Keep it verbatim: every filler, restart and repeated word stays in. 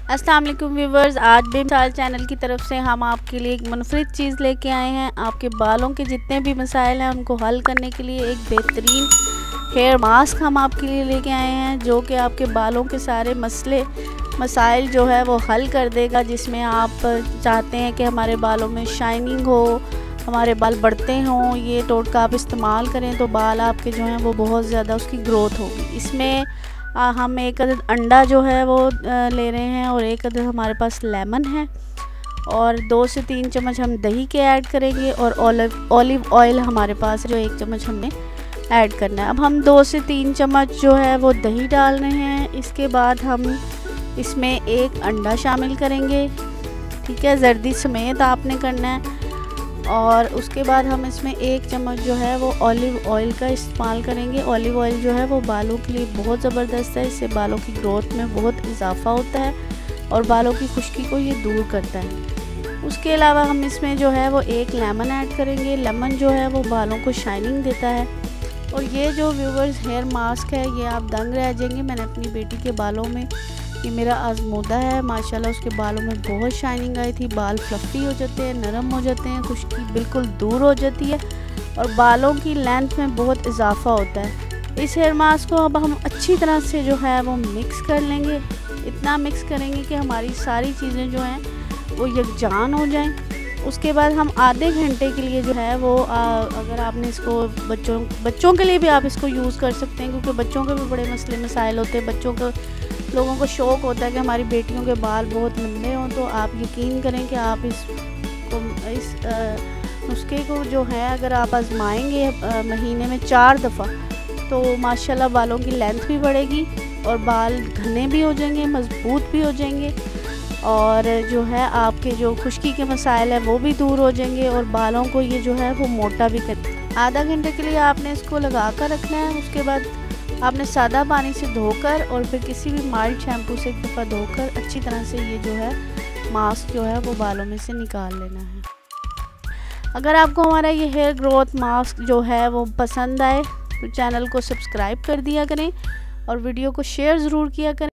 अस्सलाम वालेकुम व्यूवर्स, आज बेमिसाल चैनल की तरफ से हम आपके लिए एक मुनफरिद चीज़ लेके आए हैं। आपके बालों के जितने भी मसाइल हैं उनको हल करने के लिए एक बेहतरीन हेयर मास्क हम आपके लिए लेके आए हैं, जो कि आपके बालों के सारे मसले मसाइल जो है वो हल कर देगा। जिसमें आप चाहते हैं कि हमारे बालों में शाइनिंग हो, हमारे बाल बढ़ते हों, ये टोटका आप इस्तेमाल करें तो बाल आपके जो हैं वो बहुत ज़्यादा उसकी ग्रोथ होगी। इसमें आ, हम एक अदद अंडा जो है वो आ, ले रहे हैं और एक अदद हमारे पास लेमन है और दो से तीन चम्मच हम दही के ऐड करेंगे और ऑलिव ऑलिव ऑयल हमारे पास जो एक चम्मच हमने ऐड करना है। अब हम दो से तीन चम्मच जो है वो दही डाल रहे हैं। इसके बाद हम इसमें एक अंडा शामिल करेंगे, ठीक है, जर्दी समेत आपने करना है। और उसके बाद हम इसमें एक चम्मच जो है वो ऑलिव ऑयल का इस्तेमाल करेंगे। ऑलिव ऑयल जो है वो बालों के लिए बहुत ज़बरदस्त है, इससे बालों की ग्रोथ में बहुत इजाफा होता है और बालों की खुश्की को ये दूर करता है। उसके अलावा हम इसमें जो है वो एक लेमन ऐड करेंगे। लेमन जो है वो बालों को शाइनिंग देता है। और ये जो व्यूवर्स हेयर मास्क है ये आप दंग रह जाएंगे। मैंने अपनी बेटी के बालों में, ये मेरा आजमूदा है, माशाल्लाह उसके बालों में बहुत शाइनिंग आई थी। बाल फ्लफ़ी हो जाते हैं, नरम हो जाते हैं, खुश्की बिल्कुल दूर हो जाती है और बालों की लेंथ में बहुत इजाफा होता है। इस हेयर मास्क को अब हम अच्छी तरह से जो है वो मिक्स कर लेंगे। इतना मिक्स करेंगे कि हमारी सारी चीज़ें जो हैं वो यकजान हो जाएं। उसके बाद हम आधे घंटे के लिए जो है वो आ, अगर आपने इसको बच्चों बच्चों के लिए भी आप इसको यूज़ कर सकते हैं, क्योंकि बच्चों के भी बड़े मसले मसाइल होते हैं। बच्चों को लोगों को शौक़ होता है कि हमारी बेटियों के बाल बहुत लंबे हों, तो आप यकीन करें कि आप इस को इस नुस्खे को जो है अगर आप आजमाएंगे महीने में चार दफ़ा तो माशाल्लाह बालों की लेंथ भी बढ़ेगी और बाल घने भी हो जाएंगे, मजबूत भी हो जाएंगे और जो है आपके जो खुश्की के मसाइल हैं वो भी दूर हो जाएंगे और बालों को ये जो है वो मोटा भी कर। आधा घंटे के लिए आपने इसको लगा कर रखना है। उसके बाद आपने सादा पानी से धोकर और फिर किसी भी माइल्ड शैम्पू से एक दफ़ा धोकर अच्छी तरह से ये जो है मास्क जो है वो बालों में से निकाल लेना है। अगर आपको हमारा ये हेयर ग्रोथ मास्क जो है वो पसंद आए तो चैनल को सब्सक्राइब कर दिया करें और वीडियो को शेयर ज़रूर किया करें।